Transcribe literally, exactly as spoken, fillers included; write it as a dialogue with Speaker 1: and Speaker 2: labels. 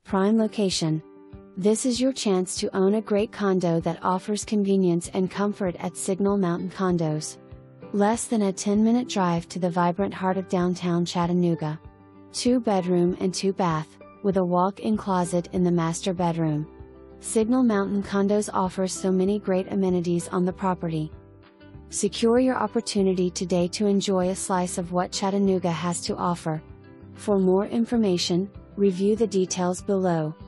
Speaker 1: Prime location. This is your chance to own a great condo that offers convenience and comfort at Signal Mountain Condos. Less than a ten minute drive to the vibrant heart of downtown Chattanooga. Two bedroom and two bath, with a walk-in closet in the master bedroom. Signal Mountain Condos offers so many great amenities on the property. Secure your opportunity today to enjoy a slice of what Chattanooga has to offer. For more information, review the details below.